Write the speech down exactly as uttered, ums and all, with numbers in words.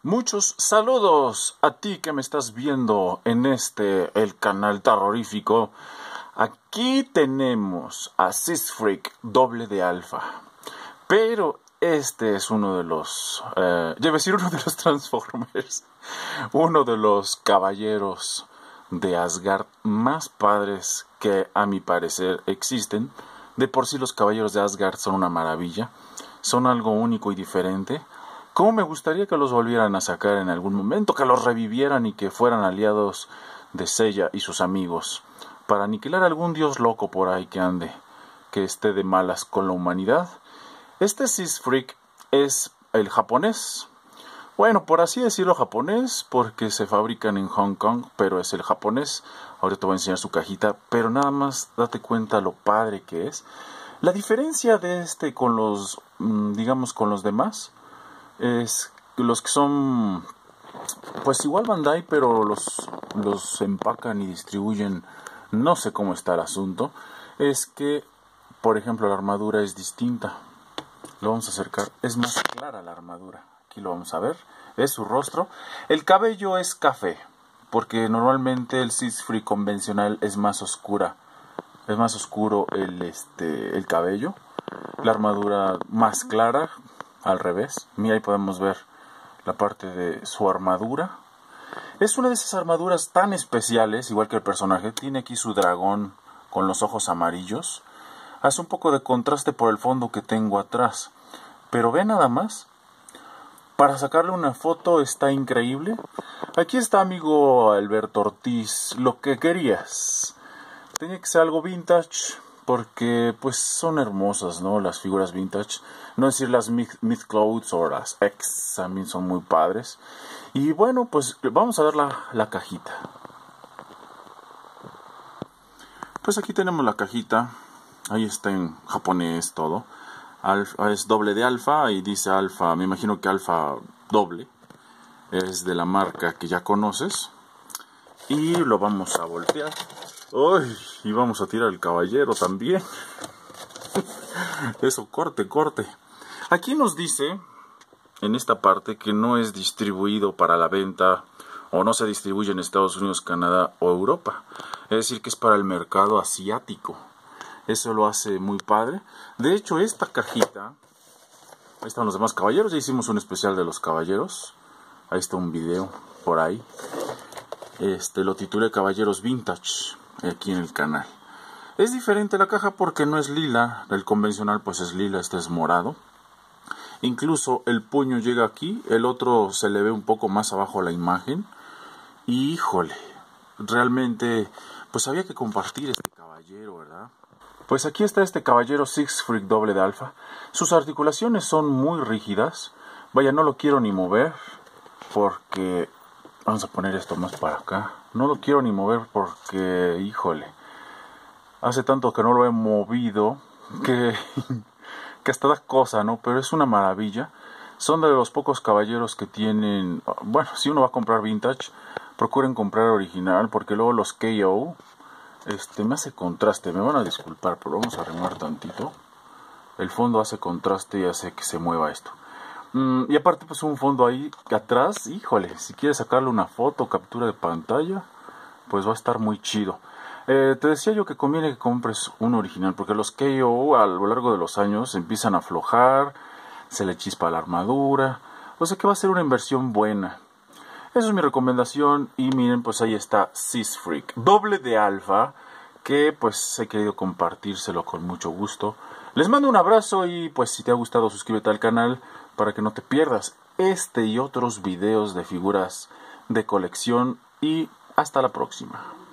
Muchos saludos a ti que me estás viendo en este, el canal terrorífico. Aquí tenemos a Sisfreak doble de alfa. Pero este es uno de los, eh, ya iba a decir uno de los Transformers. Uno de los caballeros de Asgard más padres que a mi parecer existen. De por sí los caballeros de Asgard son una maravilla. Son algo único y diferente. ¿Cómo me gustaría que los volvieran a sacar en algún momento? Que los revivieran y que fueran aliados de Seiya y sus amigos. Para aniquilar a algún dios loco por ahí que ande. Que esté de malas con la humanidad. Este Sisfreak es el japonés. Bueno, por así decirlo japonés. Porque se fabrican en Hong Kong. Pero es el japonés. Ahorita te voy a enseñar su cajita. Pero nada más date cuenta lo padre que es. La diferencia de este con los, digamos, con los demás, es los que son, pues igual Bandai, pero los, los empacan y distribuyen, no sé cómo está el asunto, es que, por ejemplo, la armadura es distinta. Lo vamos a acercar, es más clara la armadura. Aquí lo vamos a ver, es su rostro. El cabello es café, porque normalmente el Sisfreak convencional es más oscura. Es más oscuro el, este, el cabello. La armadura más clara, al revés. Mira, ahí podemos ver la parte de su armadura. Es una de esas armaduras tan especiales, igual que el personaje. Tiene aquí su dragón con los ojos amarillos. Hace un poco de contraste por el fondo que tengo atrás. Pero ve nada más. Para sacarle una foto está increíble. Aquí está, amigo Alberto Ortiz, lo que querías. Tenía que ser algo vintage, porque pues son hermosas, ¿no? Las figuras vintage. No decir las Myth, Myth Clothes o las X, también son muy padres. Y bueno, pues vamos a ver la, la cajita. Pues aquí tenemos la cajita. Ahí está en japonés todo. Alfa, es doble de alfa y dice alfa, me imagino que alfa doble. Es de la marca que ya conoces. Y lo vamos a voltear. ¡Uy! Y vamos a tirar el caballero también. Eso, corte, corte. Aquí nos dice, en esta parte, que no es distribuido para la venta, o no se distribuye en Estados Unidos, Canadá o Europa. Es decir, que es para el mercado asiático. Eso lo hace muy padre. De hecho, esta cajita, ahí están los demás caballeros. Ya hicimos un especial de los caballeros. Ahí está un video por ahí. Este, lo titulé Caballeros Vintage, aquí en el canal. Es diferente la caja porque no es lila. El convencional pues es lila, este es morado. Incluso el puño llega aquí. El otro se le ve un poco más abajo la imagen. Y híjole, realmente pues había que compartir este caballero, ¿verdad? Pues aquí está este caballero Sisfreak doble de alfa. Sus articulaciones son muy rígidas. Vaya, no lo quiero ni mover porque... Vamos a poner esto más para acá. No lo quiero ni mover porque, híjole, hace tanto que no lo he movido que, que hasta da cosa, ¿no? Pero es una maravilla. Son de los pocos caballeros que tienen... Bueno, si uno va a comprar vintage, procuren comprar original porque luego los K O, este, me hace contraste. Me van a disculpar, pero vamos a arreglar tantito. El fondo hace contraste y hace que se mueva esto. Mm, y aparte pues un fondo ahí atrás, híjole, si quieres sacarle una foto, captura de pantalla, pues va a estar muy chido. Eh, te decía yo que conviene que compres un original, porque los K O a lo largo de los años empiezan a aflojar, se le chispa la armadura, o sea que va a ser una inversión buena. Esa es mi recomendación y miren, pues ahí está Sisfreak, doble de alfa, que pues he querido compartírselo con mucho gusto. Les mando un abrazo y pues si te ha gustado suscríbete al canal para que no te pierdas este y otros videos de figuras de colección y hasta la próxima.